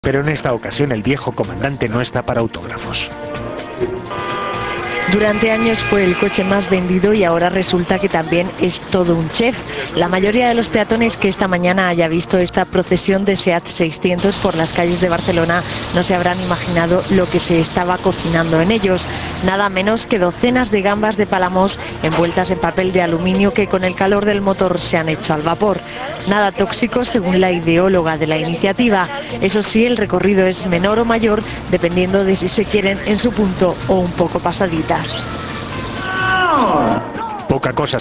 Pero en esta ocasión el viejo comandante no está para autógrafos. Durante años fue el coche más vendido y ahora resulta que también es todo un chef. La mayoría de los peatones que esta mañana haya visto esta procesión de SEAT 600 por las calles de Barcelona no se habrán imaginado lo que se estaba cocinando en ellos. Nada menos que docenas de gambas de Palamos envueltas en papel de aluminio que con el calor del motor se han hecho al vapor. Nada tóxico según la ideóloga de la iniciativa. Eso sí, el recorrido es menor o mayor dependiendo de si se quieren en su punto o un poco pasaditas. Poca cosa